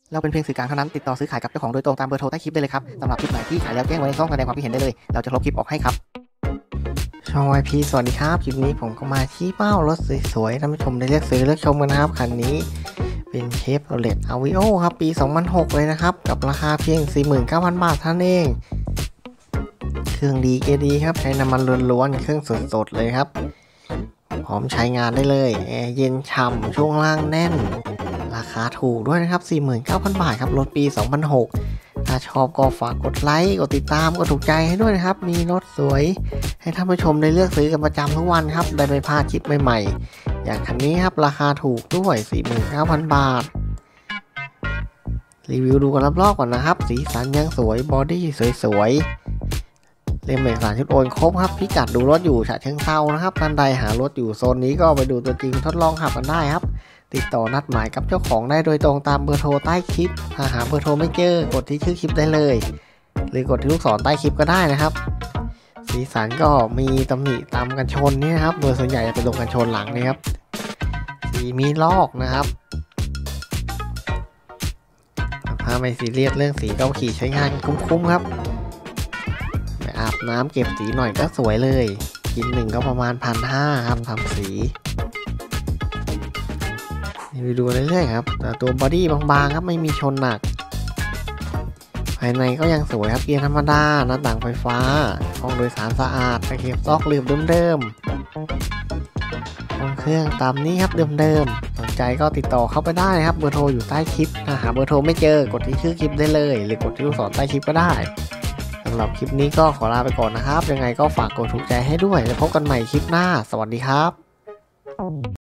เราเป็นเพียงสื่อกลางเท่านั้นติดต่อซื้อขายกับเจ้าของโดยตรงตามเบอร์โทรใต้คลิปได้เลยครับสำหรับคลิปไหนที่ขายแล้วแจ้งไว้ในช่องแสดงความคิดเห็นได้เลยเราจะลบคลิปออกให้ครับช่อง YP สวัสดีครับคลิปนี้ผมก็มาชี้เป้ารถสวยๆท่านผู้ชมได้เลือกซื้อเลือกชมกันนะครับคันนี้เป็นเชฟโรเลตอาวิโอครับปี2006เลยนะครับกับราคาเพียง 49,000 บาทเท่านั้นเองเครื่องดีเกียร์ดีครับใช้น้ำมันล้วนๆเครื่องสดๆเลยครับพร้อมใช้งานได้เลยแอร์เย็นฉ่ำช่วงล่างแน่นราคาถูกด้วยนะครับ 49,000 บาทครับรถปี 2006ถ้าชอบก็ฝากกดไลค์กดติดตามกดถูกใจให้ด้วยนะครับมีรถสวยให้ท่านผู้ชมได้เลือกซื้อกันประจำทุกวันครับได้ไม่พลาดคลิปใหม่ๆอย่างคันนี้ครับราคาถูกด้วย 49,000 บาทรีวิวดูกันรอบๆก่อนนะครับสีสันยังสวยบอดี้สวยๆเล่มเอกสารชุดโอนครบครับพิกัดดูรถอยู่ฉะเชิงเทรานะครับท่านใดหารถอยู่โซนนี้ก็ไปดูตัวจริงทดลองขับกันได้ครับติดต่อนัดหมายกับเจ้าของได้โดยตรงตามเบอร์โทรใต้คลิปถ้าหาเบอร์โทรไม่เจอกดที่ชื่อคลิปได้เลยหรือกดที่ลูกศรใต้คลิปก็ได้นะครับสีสันก็มีตำหนิตามกันชนนี่นะครับโดยส่วนใหญ่จะเป็นตรงกันชนหลังนี่ครับสีมีลอกนะครับถ้าไม่ซีเรียสเรื่องสีก็ขี่ใช้งานคุ้มๆครับไปอาบน้ำเก็บสีหน่อยก็สวยเลยกินหนึ่งก็ประมาณ 1,500 ครับทำสีไปดูเรื่อยๆครับแต่ตัวบอดี้บางๆครับไม่มีชนหนักภายในก็ยังสวยครับเกียร์ธรรมดาหน้าต่างไฟฟ้าห้องโดยสารสะอาดตะเข็บซอกลืมเดิมๆห้องเครื่องตามนี้ครับเดิมๆสนใจก็ติดต่อเข้าไปได้ครับเบอร์โทรอยู่ใต้คลิปถ้าหาเบอร์โทรไม่เจอกดที่ชื่อคลิปได้เลยหรือกดที่ลูกศรใต้คลิปก็ได้สำหรับคลิปนี้ก็ขอลาไปก่อนนะครับยังไงก็ฝากกดถูกใจให้ด้วยแล้วพบกันใหม่คลิปหน้าสวัสดีครับ